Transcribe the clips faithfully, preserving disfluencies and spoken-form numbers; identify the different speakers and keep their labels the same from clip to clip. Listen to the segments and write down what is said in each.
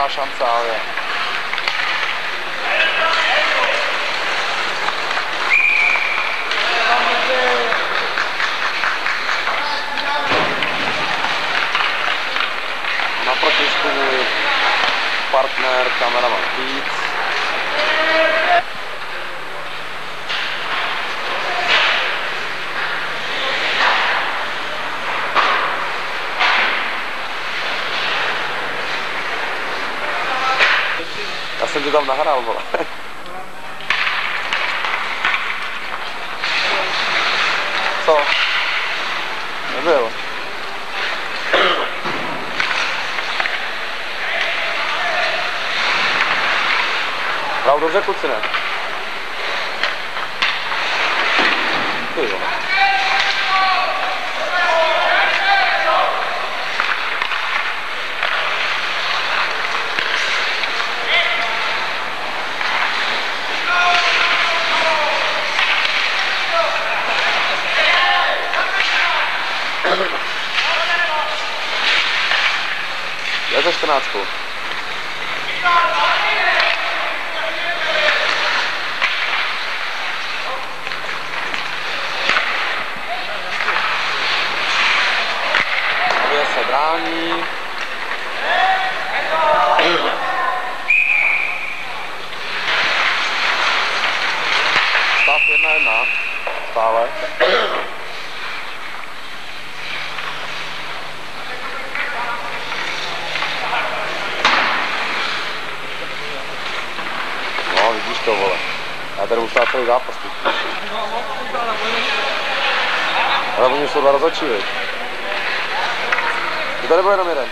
Speaker 1: Dobrá šance, ale je. Na protisku můj partner, kameraman Pít. Já jsem ti tam nahrál, vole. Co? Nebyl. Hrál dobře, kluci, ne? Ty jo. Je za čtrnáctku. Nově se brání. Stav jedna jedna. Stále. No, vidíš to, vole. Já tady ustát celý zápas. Ale oni jsou dva rozhodčí, viď? Že tady byl jenom jeden.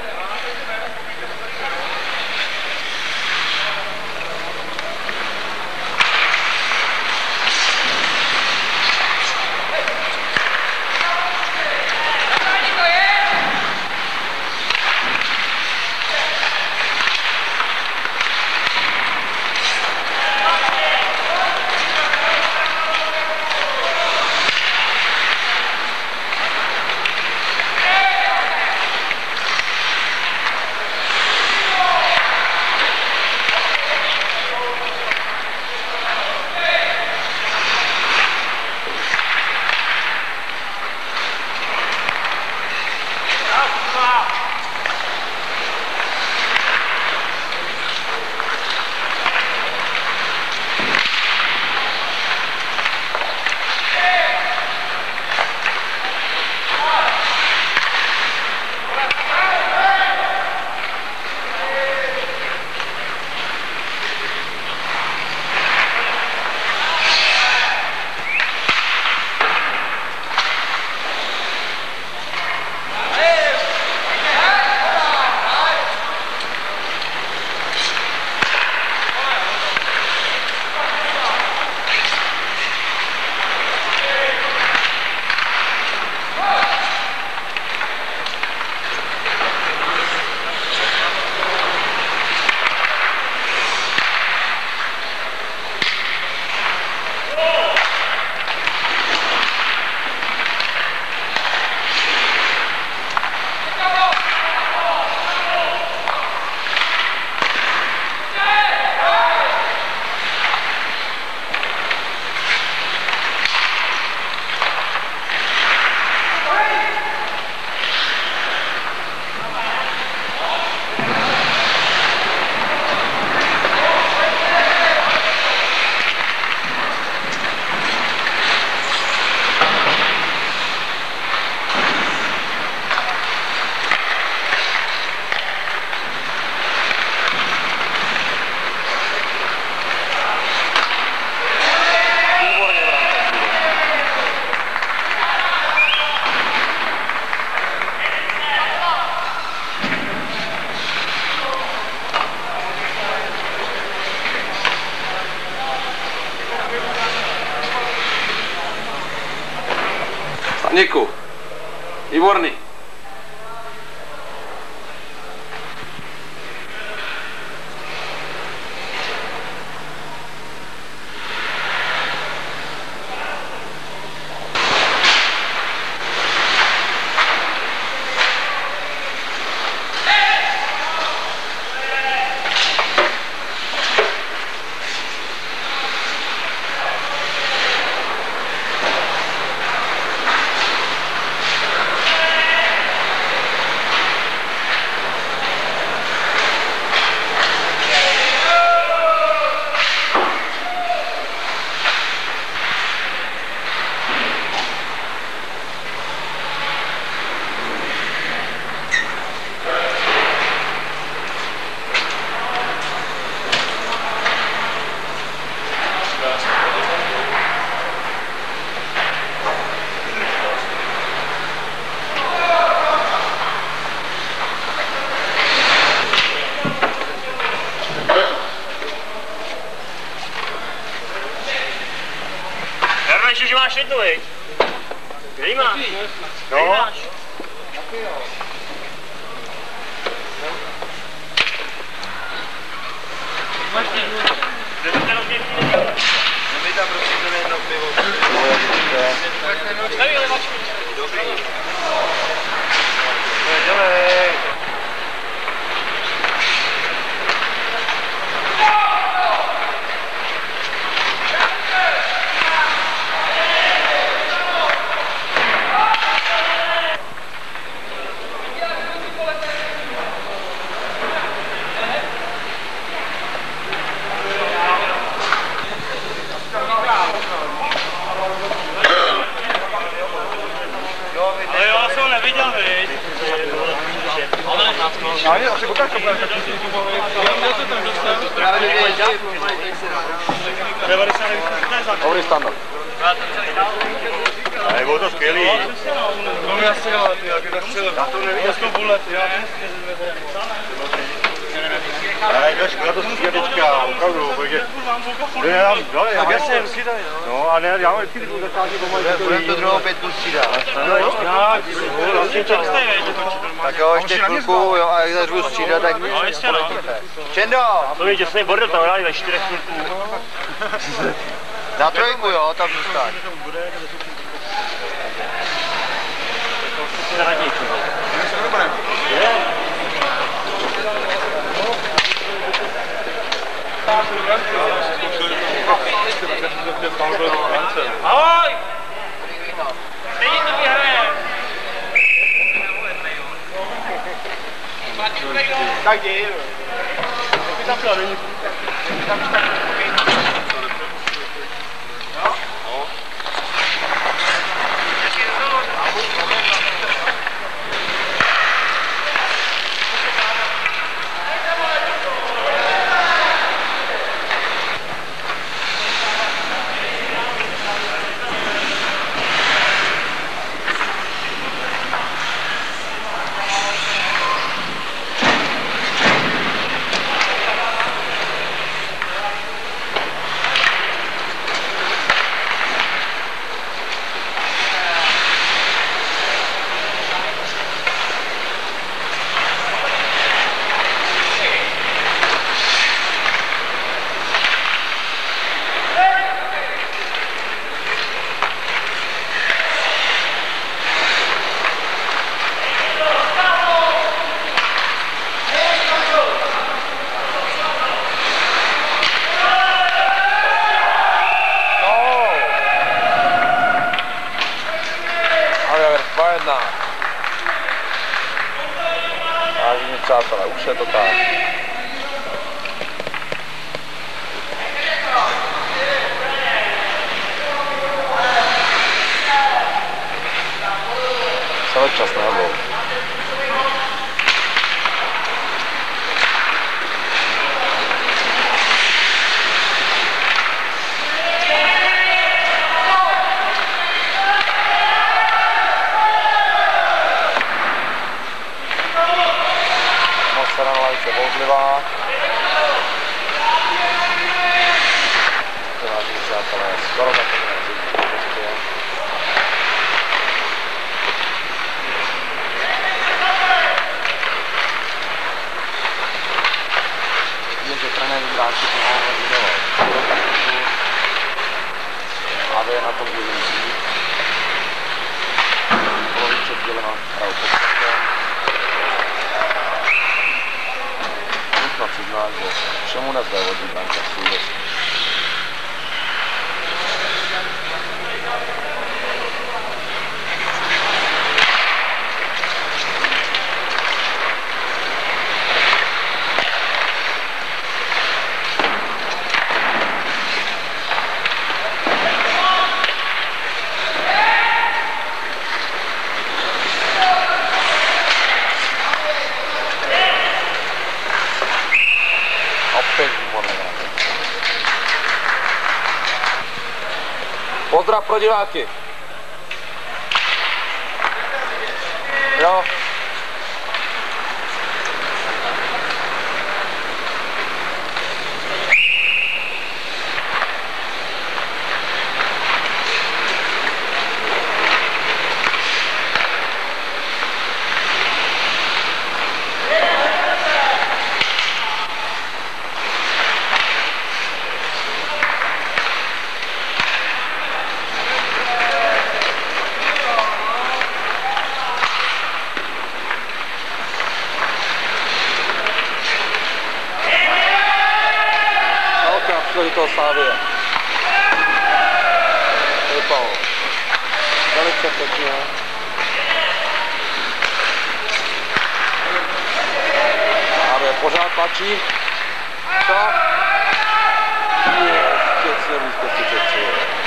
Speaker 1: Děkuju. Výborný.
Speaker 2: máš jednu, viď? Který máš?
Speaker 3: No.
Speaker 2: Který máš?
Speaker 1: Taky jo.
Speaker 2: Máš jednu. Kde to jenom pěkný nedělá?
Speaker 1: No my tam prostě jdeme jedno pivo.
Speaker 2: Staví levačku.
Speaker 1: Dobrý. Dělej.
Speaker 2: Ale jo, já jsem ho neviděl, viď?
Speaker 3: Já ne, asi ukáž to.
Speaker 1: Dobrý standard.
Speaker 3: Ale bylo to skvělý.
Speaker 1: No mi asi jo, ty, jak je tak střelem. Já to neviděl. To bulet, já
Speaker 3: Ale to je škoda to stříhat teďka, opravdu, protože... Ne, já, no,
Speaker 1: tak jasně, vždycky tady, no.
Speaker 3: No, a ne, já mám vždycky tu začátky pomalu.
Speaker 1: Budeme to druhou pětku střídat.
Speaker 3: No jo, já,
Speaker 1: tak jo, ještě chvilku, jo, a jak začnu střídat, tak poletíte. Čendo!
Speaker 2: To je těsný bordel, tam hráli ve čtyřech chvilků.
Speaker 1: Na trojku, jo, tam zůstaň.
Speaker 2: Ahoj! Stejně to vyhraje!
Speaker 3: tak děj. Ty tam byla, není.
Speaker 1: Vážení přátelé, už je to tak. Celý čas nebo? Atmosféra na lavice bouřlivá. Vážení přátelé, skoro zapomněli zimní prostě. Vidět, že trenér hráči to mohou vydělat. A vy na tom budeme žít. Poloviče dělena pravou podstatě. Nutno přiznat, že všemu nezvévodí brankářský věc. Pozdrav pro diváky. Jo. toho Slávie. Vypal. Velice pěkně. Slávie pořád tlačí. Co? Ještě blízko třicet tři.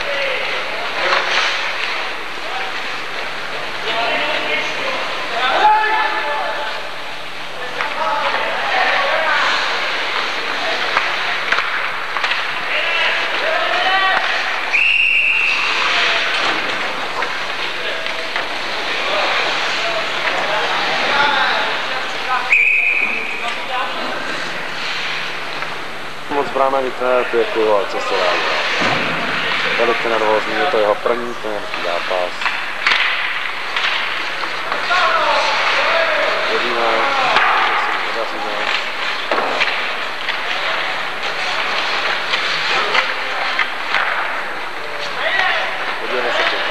Speaker 1: Moc brána vytrénuje pěku, ale co se dá dělat. Velice nervózní, je to jeho první trenerský zápas. Uvidíme, jestli se podaříme. Podívejme se to.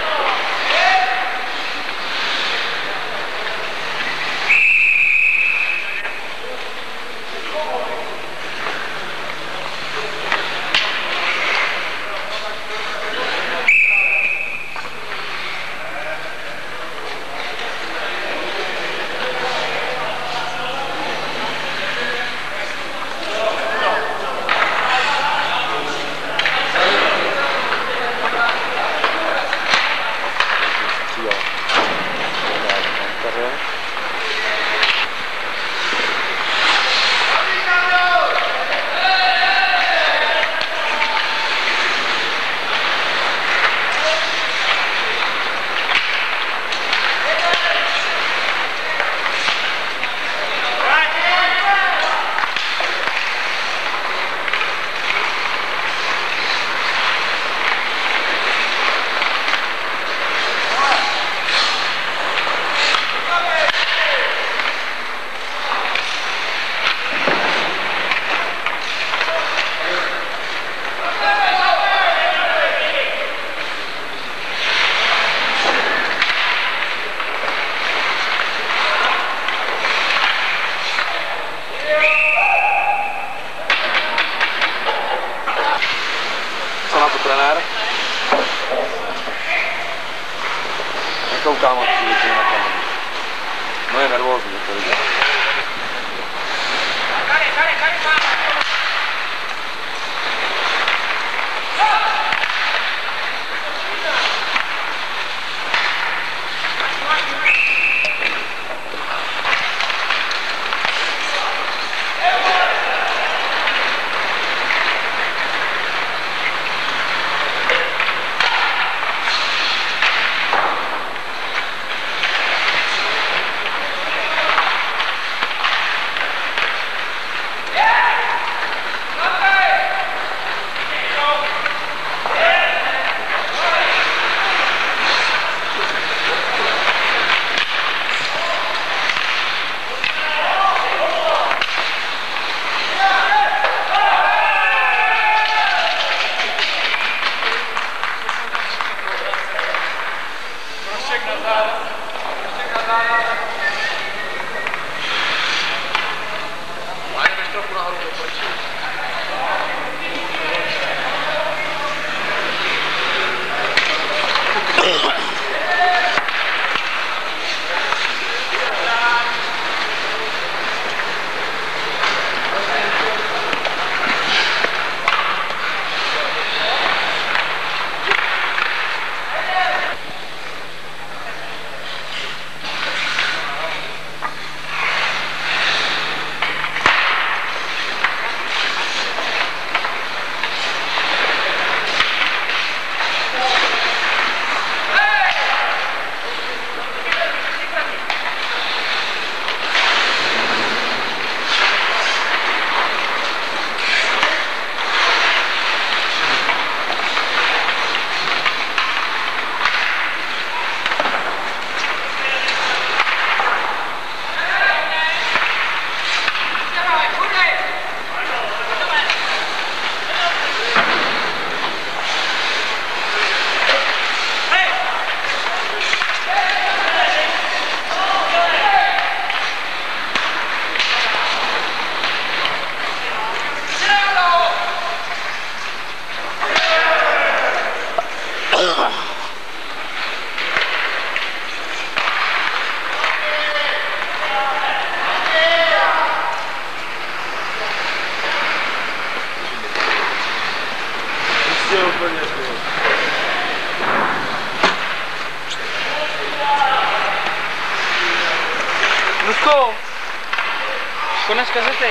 Speaker 2: Konec kazety.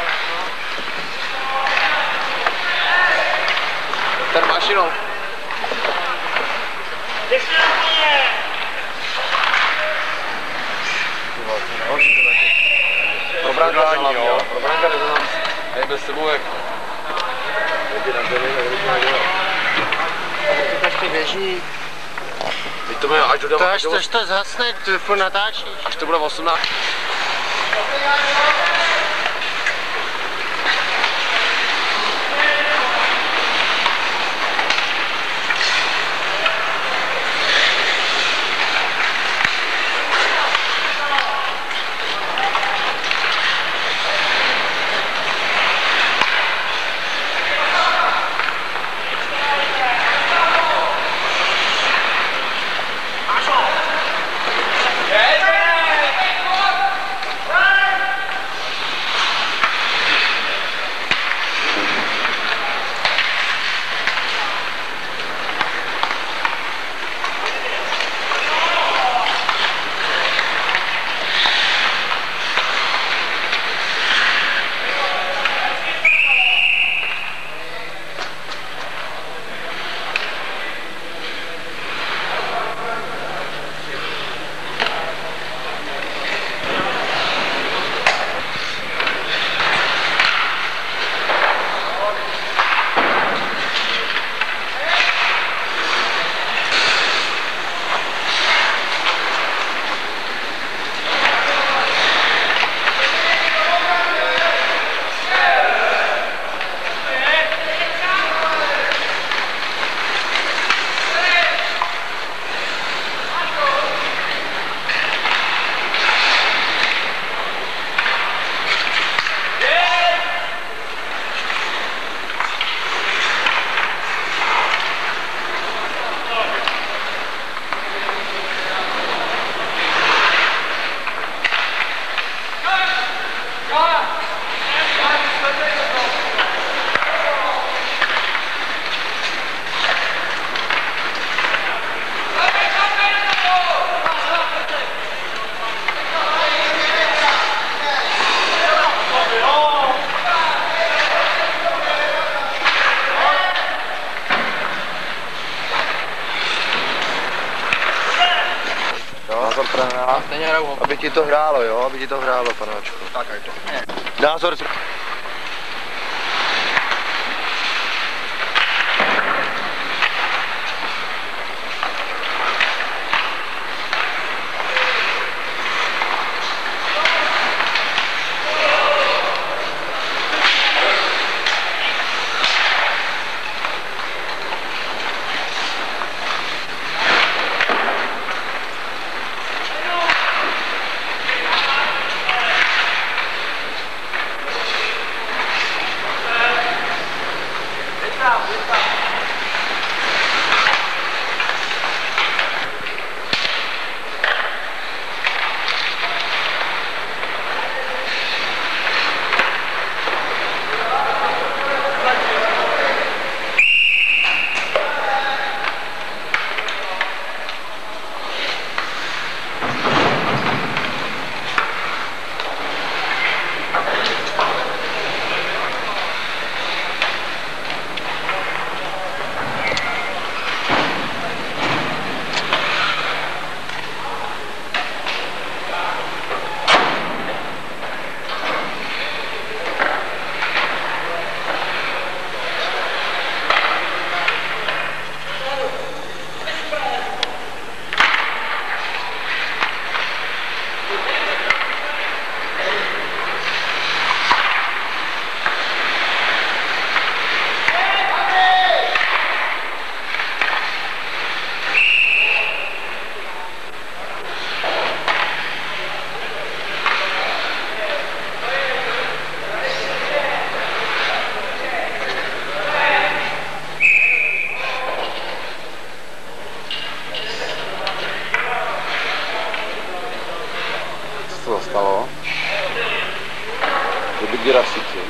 Speaker 4: Ten mašinou.
Speaker 1: Pro branka hlavně, jo. Pro branka rezonance. Hej, bez sebou jak... Jdi na zemi, tak vidíme jak dělat.
Speaker 4: To ještě běží.
Speaker 1: Teď to bude až do
Speaker 4: To až to, až to zhasne, ty furt natáčíš.
Speaker 1: Až to bude osmnáct.
Speaker 4: Stejně hraju, aby ti to hrálo, jo, aby ti to hrálo, panáčku. Tak, jak to. Názor.
Speaker 1: Co se stalo? Kdyby díra v síti.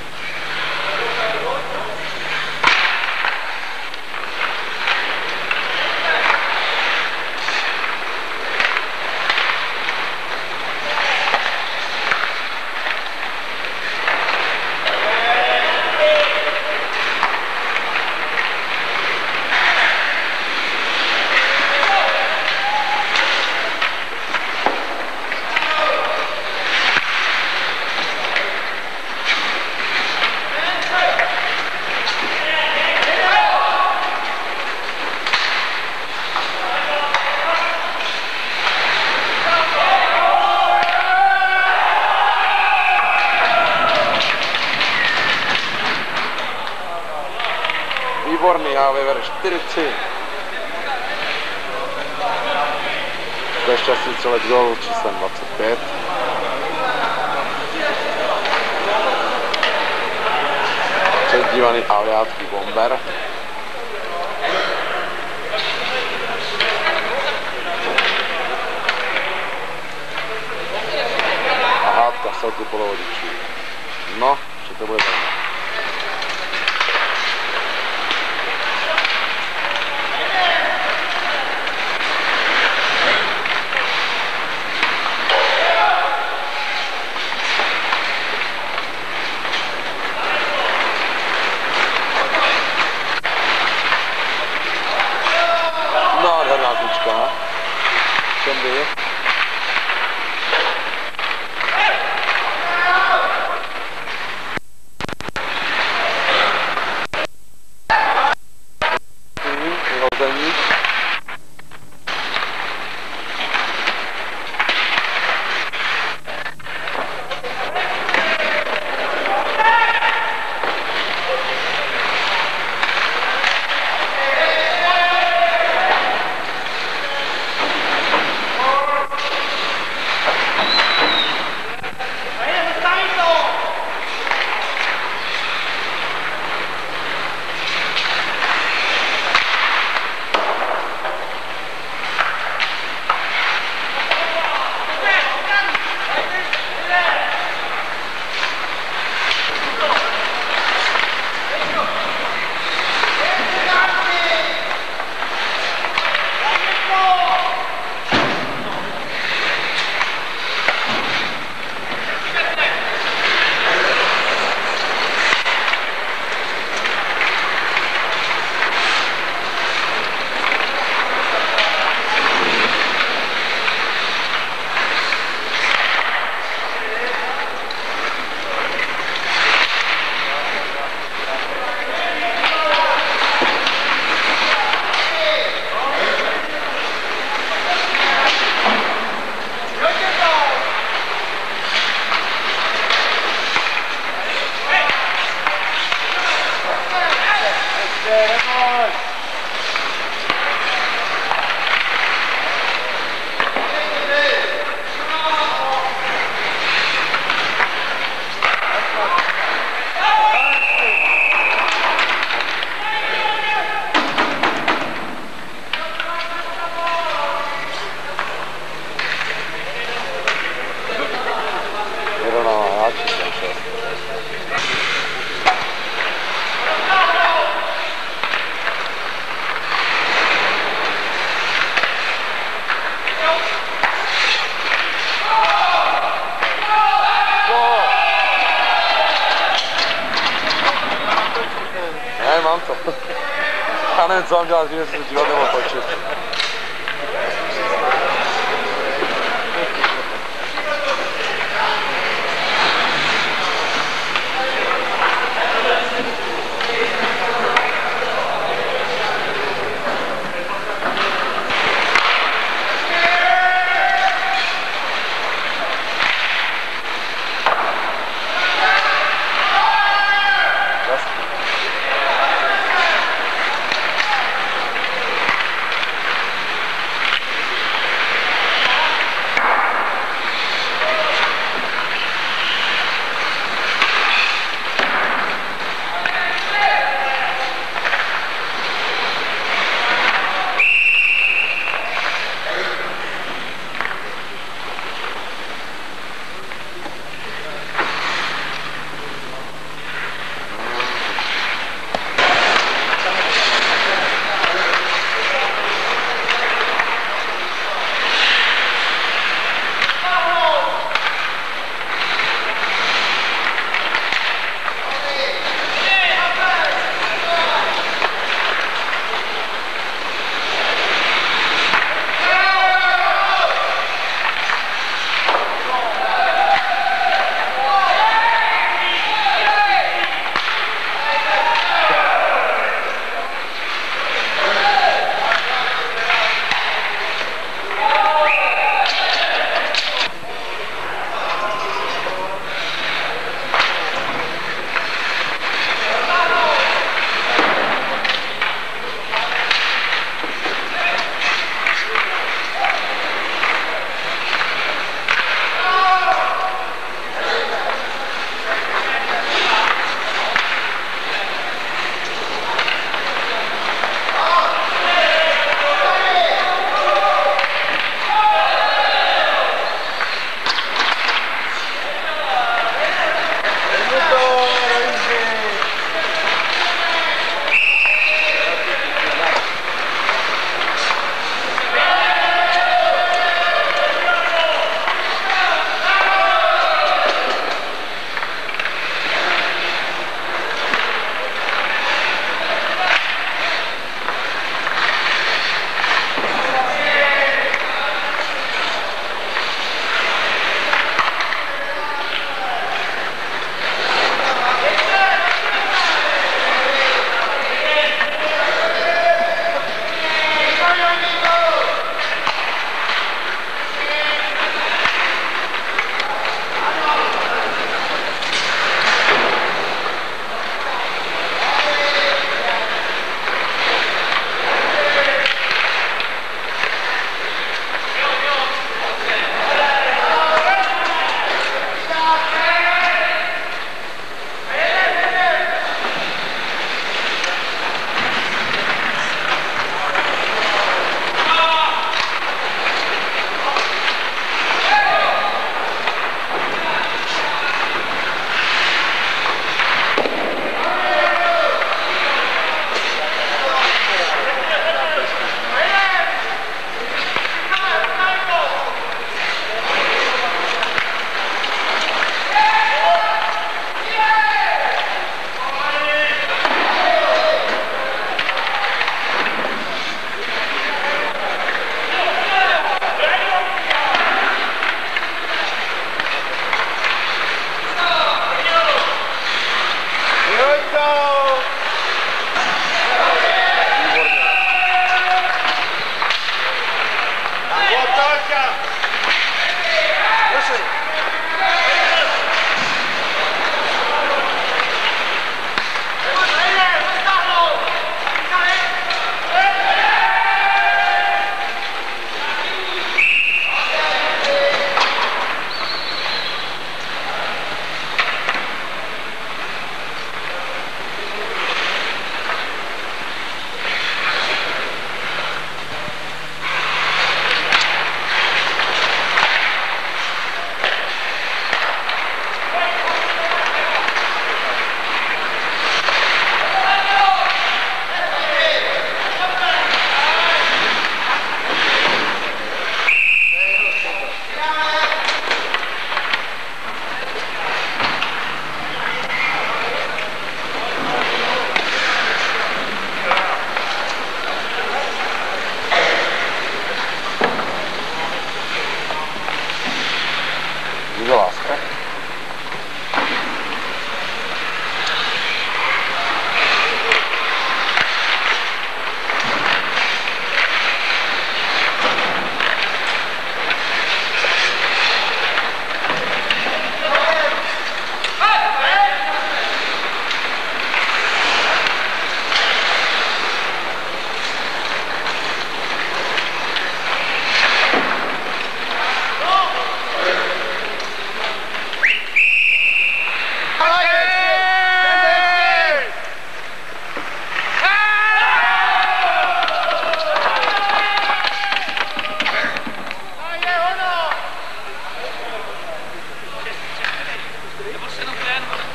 Speaker 1: výborný, já vyvede čtyři tři. To je šťastný střelec gólu s číslem dvacet pět. Předdívaný aliátský bomber. A hádka v celku polovodičů. No, že to bude zajímavé. Nádherná klučka. Čem by? Vyhození. Ne, mám to. Já nevím, co mám dělat, že se dívat nebo točit.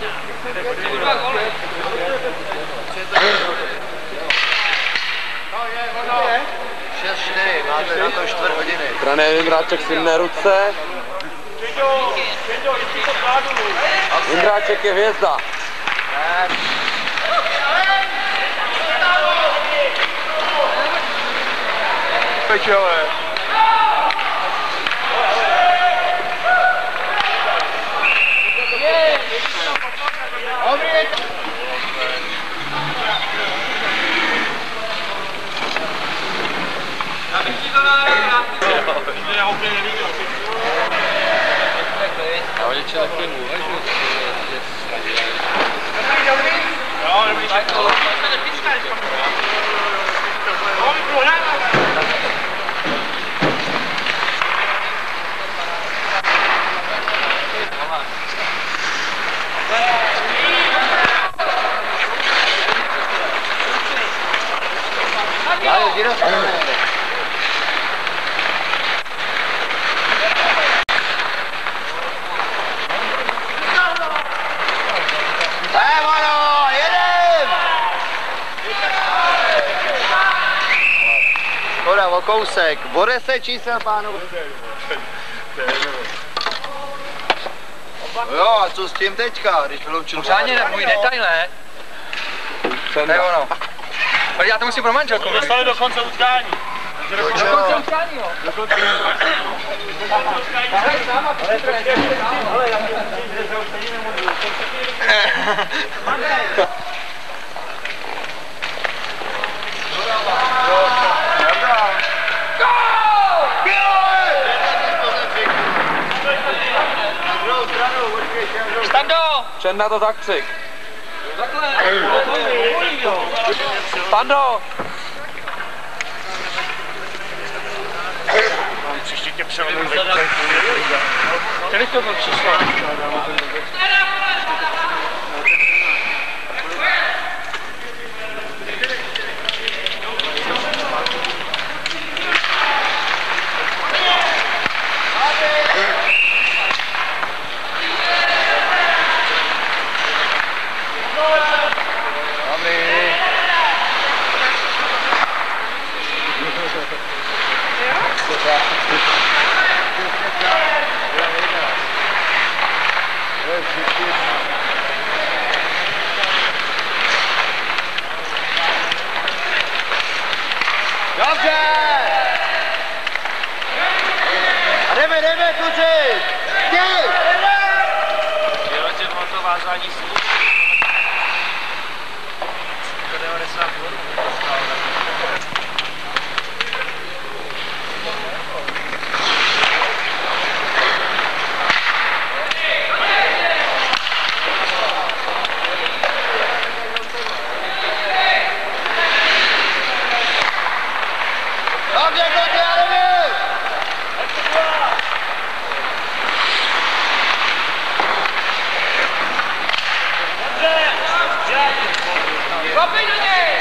Speaker 4: šest čtyři, máte na to čtvrt hodiny.
Speaker 1: Trenér Jindráček svimne ruce. Jindráček je hvězda.
Speaker 3: Pečele.
Speaker 4: Škoda, o kousek. Bude se čísel, pánu. Jo, a co s tím teďka, když vyloučil?
Speaker 5: Pořádně na můj detail, ne? To je ono. Ale já to musím pro manželku.
Speaker 2: Dostali do konce utkání.
Speaker 5: Do konce utkání, jo?
Speaker 2: Do konce utkání.
Speaker 5: Stando!
Speaker 1: Čenda to zakřik.
Speaker 5: Takhle!
Speaker 1: Stando!
Speaker 2: Příště tě převedu.
Speaker 5: Který to byl číslo?
Speaker 4: Dobře! A jdeme, jdeme, kluci! Ty!
Speaker 2: Dělejte to vázání slů. devadesát korun.
Speaker 4: Dobře, kluci, a jdeme!
Speaker 5: Kopej do něj!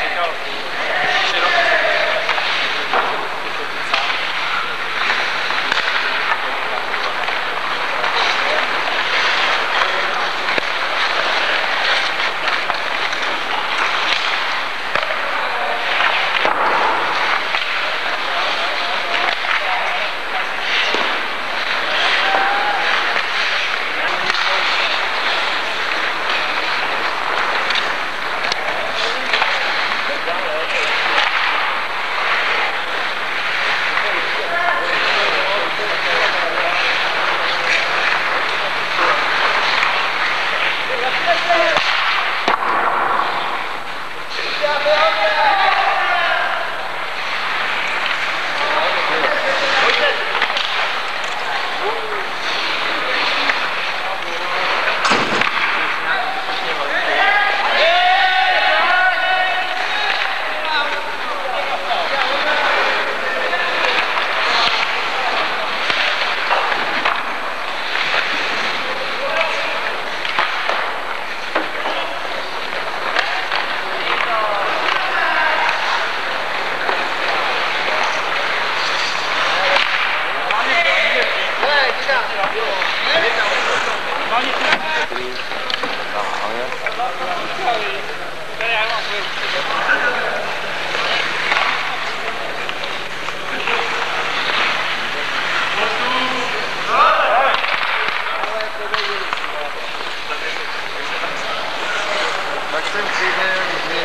Speaker 4: Tak jsem přijde,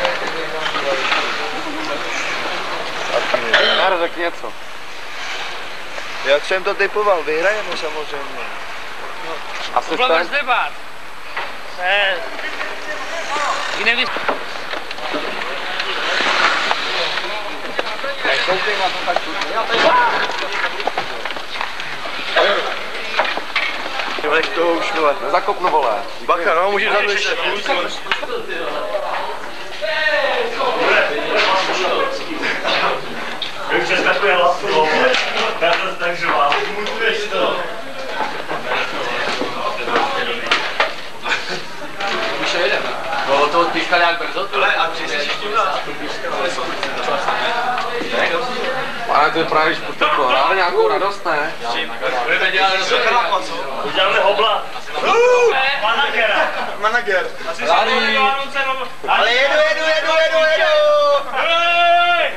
Speaker 1: Jar, řekni něco.
Speaker 4: jak jsem to typoval, vyhrajeme samozřejmě.
Speaker 1: Asistent?
Speaker 2: Nebát. Ne. I nevys...
Speaker 4: Nech toho už vole.
Speaker 1: Nezakopnu, vole.
Speaker 4: Bacha, no, můžeš zadržet.
Speaker 3: Jak přeskakuje hlasu, já to tak žvám. Mutuješ to.
Speaker 5: Už to jedeme. No to odpíška nějak brzo.
Speaker 3: Ale a přijsi ještě dát.
Speaker 1: Pane, to vypadá, když to dáme nějakou radost, ne?
Speaker 5: Budeme dělat rozhodně.
Speaker 3: Uděláme hobla. Managera.
Speaker 4: Manager.
Speaker 3: Asi se to udělá nuce, no.
Speaker 4: Ale jedu, jedu, jedu, jedu, jedu.
Speaker 3: Hej!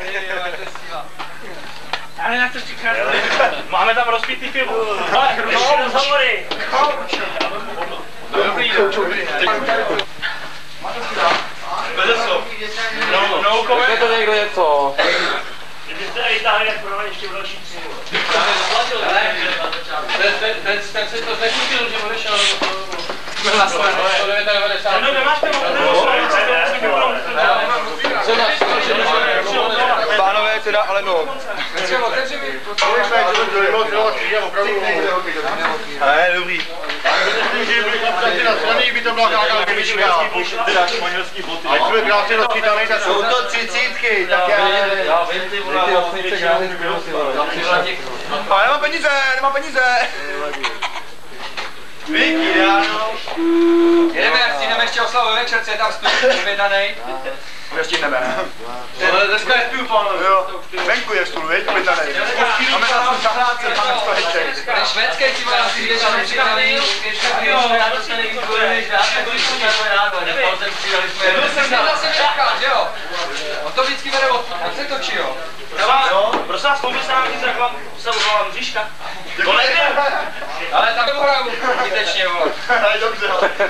Speaker 2: Ale na to říkáš.
Speaker 3: Máme tam rozpitý pivo. Ale ještě rozhovory.
Speaker 5: Dobrý, dobrý.
Speaker 3: Bezeso. No, no,
Speaker 1: Řekne
Speaker 3: kome.
Speaker 1: to někdo něco.
Speaker 3: Kdybyste i táhli, jak prodali ještě v další tři.
Speaker 5: Ten si to nekutil, že odešel. Jsme na straně sto devadesát devět.
Speaker 3: No, nemáš tam
Speaker 4: Pánové, teda, ale no.
Speaker 5: Třeba otevři mi.
Speaker 4: Ne, dobrý. Jsou to třicítky, tak já... Ale nemám peníze, nemám peníze. Díky, ráno.
Speaker 5: Jedeme, stihneme ještě oslavu večer, co je tam stup objednanej.
Speaker 4: Nestihneme.
Speaker 5: Ale dneska je stůl, pánové.
Speaker 4: Jo, venku je stůl, veď, objednanej. Máme na svůj zahrádce, máme sto hektek.
Speaker 5: Ten švédský si má asi většinou připravený. To jsem si zase nechal, že jo? On to vždycky bere odtud, on se točí, jo?
Speaker 3: Prosím vás, pomysl nám nic, jak vám se uvolám Žižka.
Speaker 5: Ale tam nemohla zbytečně, vole.
Speaker 4: Dobře.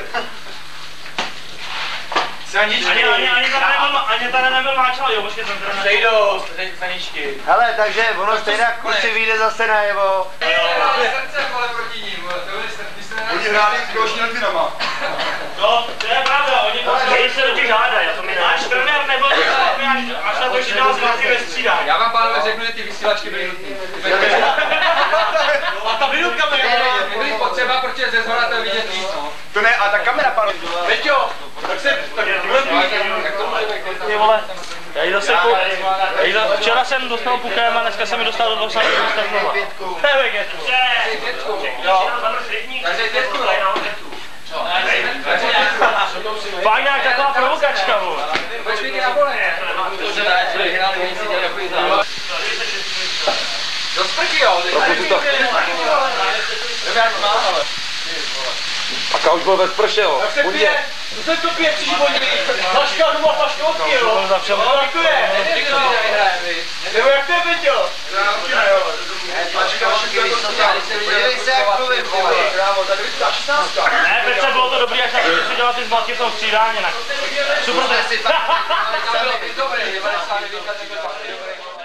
Speaker 3: Ani, ani, ani, ani tady nebyl, ani tady nebyl máčal, jo, počkej, jsem teda na...
Speaker 5: Sejdou, saničky.
Speaker 4: Hele, takže ono stejně kluci vyjde zase najevo.
Speaker 5: Srdce, vole, proti ním, vole, to byli srdce.
Speaker 4: Oni hráli s krošní Lidvinama.
Speaker 3: No, to je pravda, oni, oni se do těch hádají, to mi náš trenér nebyl, až na to, že nás vlastně vystřídá.
Speaker 5: Já vám, pánové, řeknu, že ty vysílačky byly nutný.
Speaker 3: A ta minutka mi
Speaker 5: Byly potřeba, protože ze zhora to je vidět víc, no.
Speaker 4: To ne, a ta kamera, panu.
Speaker 3: Veďo, tak se, tak ty vole, já jí zase po, já jí zase, včera jsem dostal pukem a dneska jsem mi dostal do toho samého dostat znova. Ne, vegetu. Jo.
Speaker 5: Takže pětku, no.
Speaker 3: Fakt nějak taková provokačka, vole.
Speaker 5: Počkejte na pole. Do sprky, jo.
Speaker 1: Propustí to. A už byl ve sprše, jo. Budě.
Speaker 3: To se topě přívodní. Flaška doma, flaška odky, jo. No, jak to je? Nebo jak to je, Peťo?
Speaker 4: Podívej se, jak mluvím, vole. Krávo, tady vypadá šestnáctka.
Speaker 3: Ne, Petře, bylo to dobrý, až na to, co dělat ty zmatky v tom střídání. Super.
Speaker 5: Dobrý, devadesát devět,